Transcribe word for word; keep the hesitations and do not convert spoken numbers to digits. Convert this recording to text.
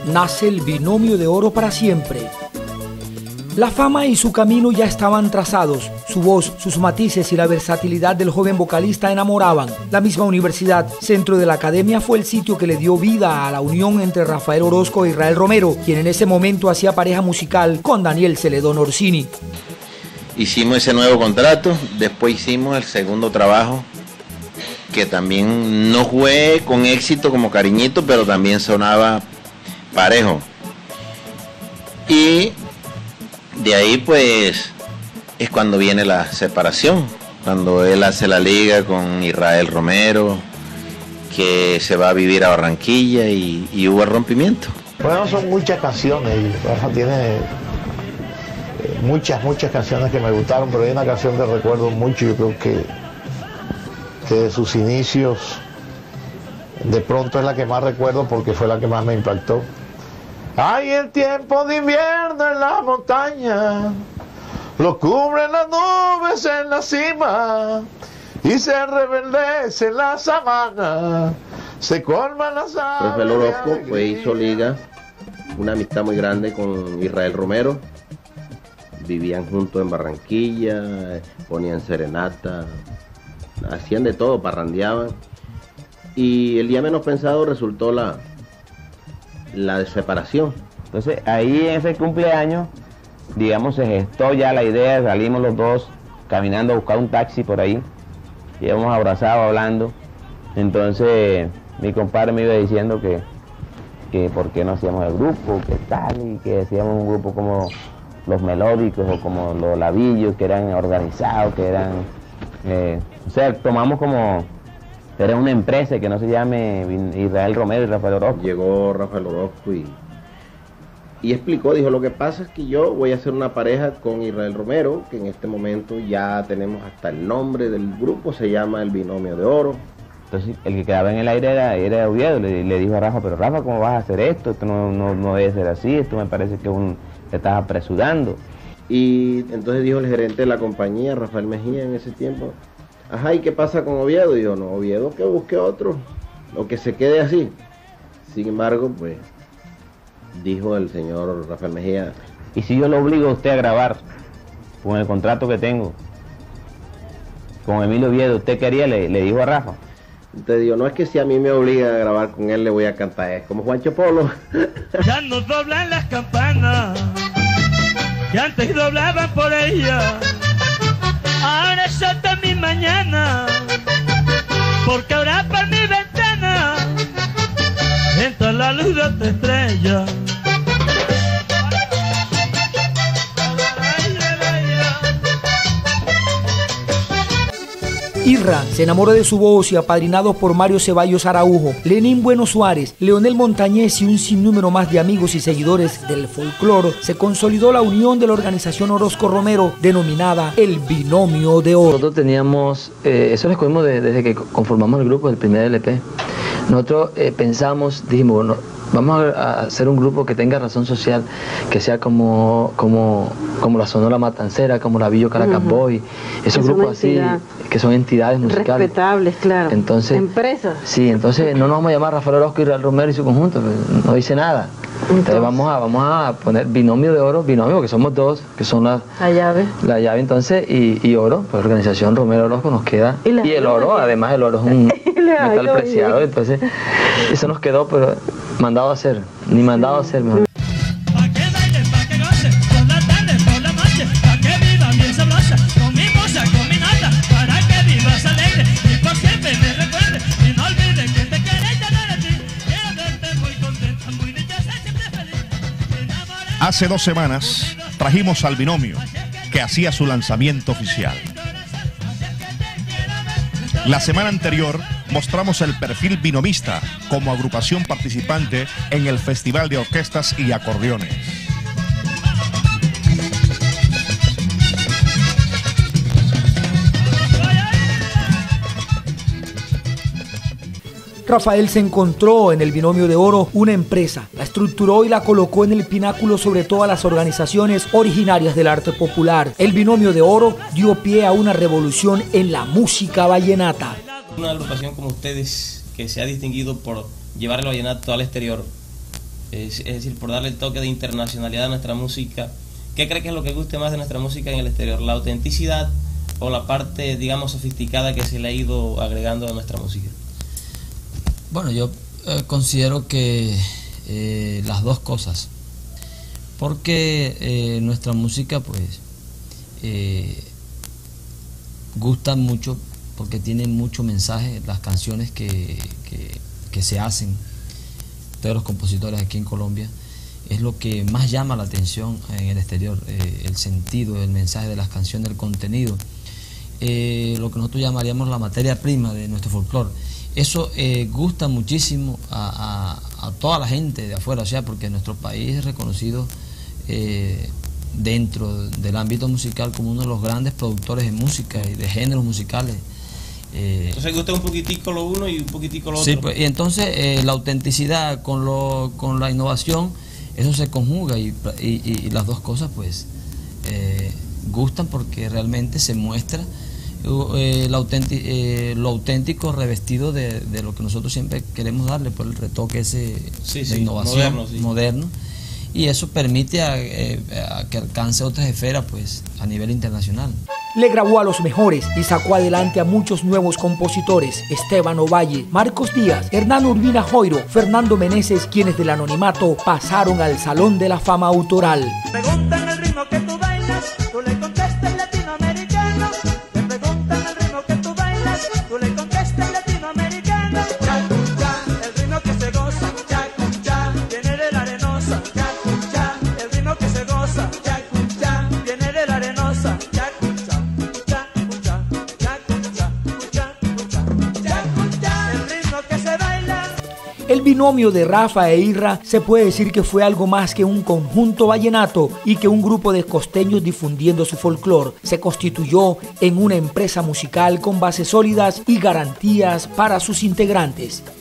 nace el Binomio de Oro para siempre. La fama y su camino ya estaban trazados. Su voz, sus matices y la versatilidad del joven vocalista enamoraban. La misma universidad, centro de la academia, fue el sitio que le dio vida a la unión entre Rafael Orozco e Israel Romero, quien en ese momento hacía pareja musical con Daniel Celedón Orsini. Hicimos ese nuevo contrato, después hicimos el segundo trabajo, que también no fue con éxito como Cariñito, pero también sonaba parejo. Y de ahí pues es cuando viene la separación, cuando él hace la liga con Israel Romero, que se va a vivir a Barranquilla y, y hubo el rompimiento. Bueno, son muchas canciones, y Rafa tiene muchas, muchas canciones que me gustaron, pero hay una canción que recuerdo mucho, yo creo que, que de sus inicios, de pronto es la que más recuerdo porque fue la que más me impactó. Hay el tiempo de invierno en la montaña, lo cubren las nubes en la cima, y se reverdece la sabana, se colman las aves. Rafael Orozco pues hizo liga, una amistad muy grande con Israel Romero, vivían juntos en Barranquilla, ponían serenata, hacían de todo, parrandeaban, y el día menos pensado resultó la la separación. Entonces ahí en ese cumpleaños, digamos, se gestó ya la idea, salimos los dos caminando a buscar un taxi por ahí, íbamos abrazados hablando. Entonces mi compadre me iba diciendo que, que por qué no hacíamos el grupo, que tal, y que hacíamos un grupo como los Melódicos o como los Lavillos, que eran organizados, que eran, eh, o sea, tomamos como era una empresa que no se llame Israel Romero y Rafael Orozco. Llegó Rafael Orozco y, y explicó, dijo, lo que pasa es que yo voy a hacer una pareja con Israel Romero, que en este momento ya tenemos hasta el nombre del grupo, se llama el Binomio de Oro. Entonces el que quedaba en el aire era, era Oviedo, le, le dijo a Rafa, pero Rafa, ¿cómo vas a hacer esto? Esto no, no, no debe ser así, esto me parece que un, te estás apresurando. Y entonces dijo el gerente de la compañía, Rafael Mejía, en ese tiempo, ajá, ¿y qué pasa con Oviedo? Y yo, no, Oviedo que busque otro, o que se quede así. Sin embargo, pues, dijo el señor Rafael Mejía, ¿y si yo lo obligo a usted a grabar con el contrato que tengo con Emilio Oviedo, usted qué haría? Le, le dijo a Rafa. Te digo, no es que si a mí me obliga a grabar con él le voy a cantar, es como Juancho Polo. Ya no doblan las campanas que antes doblaban por ella, ahora es hasta mi mañana, porque ahora por mi ventana entra la luz de tu estrella. Irra se enamoró de su voz y, apadrinados por Mario Ceballos Araujo, Lenín Bueno Suárez, Leonel Montañez y un sinnúmero más de amigos y seguidores del folclore, se consolidó la unión de la organización Orozco Romero, denominada el Binomio de Oro. Nosotros teníamos, eh, eso lo escogimos de, desde que conformamos el grupo del primer L P. Nosotros eh, pensamos, dijimos, bueno, vamos a hacer un grupo que tenga razón social, que sea como, como, como la Sonora Matancera, como la Villo Caracas uh-huh. Boy, esos es grupos así, que son entidades musicales. Respetables, claro. Entonces, empresas. Sí, entonces no nos vamos a llamar Rafael Orozco y Israel Romero y su conjunto, no dice nada. Entonces, entonces vamos, a, vamos a poner Binomio de Oro, Binomio, porque somos dos, que son la, la llave. La llave entonces, y, y Oro, pues organización Romero Orozco nos queda. Y, y el oro, además el oro es un metal preciado, entonces eso nos quedó, pero mandado a hacer, ni mandado a hacer mejor. Pa' que bailen, pa' que gocen, por la tarde, por la noche, pa' que vivan bien sabrosa, con mi moza, con mi nata, para que vivas alegre, y por siempre me recuerdes, y no olvides que te querés tener a ti, quiero verte muy contenta, muy dichosa, siempre feliz. Hace dos semanas trajimos al Binomio, que hacía su lanzamiento oficial. La semana anterior mostramos el perfil binomista como agrupación participante en el Festival de Orquestas y Acordeones. Rafael se encontró en el Binomio de Oro una empresa, la estructuró y la colocó en el pináculo sobre todas las organizaciones originarias del arte popular. El Binomio de Oro dio pie a una revolución en la música vallenata. Una agrupación como ustedes, que se ha distinguido por llevar el vallenato al exterior, es, es decir, por darle el toque de internacionalidad a nuestra música. ¿Qué cree que es lo que guste más de nuestra música en el exterior? ¿La autenticidad o la parte, digamos, sofisticada que se le ha ido agregando a nuestra música? Bueno, yo eh, considero que eh, las dos cosas, porque eh, nuestra música pues eh, gusta mucho, porque tiene mucho mensaje, las canciones que, que, que se hacen de los compositores aquí en Colombia, es lo que más llama la atención en el exterior, eh, el sentido, el mensaje de las canciones, el contenido, eh, lo que nosotros llamaríamos la materia prima de nuestro folclore. Eso eh, gusta muchísimo a, a, a toda la gente de afuera, o sea, porque nuestro país es reconocido eh, dentro del ámbito musical como uno de los grandes productores de música y de géneros musicales. Eh, entonces gusta un poquitico lo uno y un poquitico lo otro. Sí, pues, y entonces eh, la autenticidad con, lo, con la innovación, eso se conjuga y, y, y las dos cosas pues eh, gustan porque realmente se muestra eh, lo, auténtico, eh, lo auténtico revestido de, de lo que nosotros siempre queremos darle, por el retoque ese sí, de sí, innovación moderno, sí. moderno, y eso permite a, eh, a que alcance otras esferas pues a nivel internacional. Le grabó a los mejores y sacó adelante a muchos nuevos compositores: Esteban Ovalle, Marcos Díaz, Hernán Urbina Joiro, Fernando Meneses, quienes del anonimato pasaron al Salón de la Fama autoral. Preguntan el ritmo que tú bailas, tú le contestas latinoamericano. Le preguntan el ritmo que tú bailas, tú le contestas latinoamericano. Yacuchá, el ritmo que se goza, yacuchá, viene de la arenosa. Yacuchá, el ritmo que se goza, yacuchá, viene de la arenosa. El binomio de Rafa e Irra se puede decir que fue algo más que un conjunto vallenato y que un grupo de costeños difundiendo su folclore. Se constituyó en una empresa musical con bases sólidas y garantías para sus integrantes.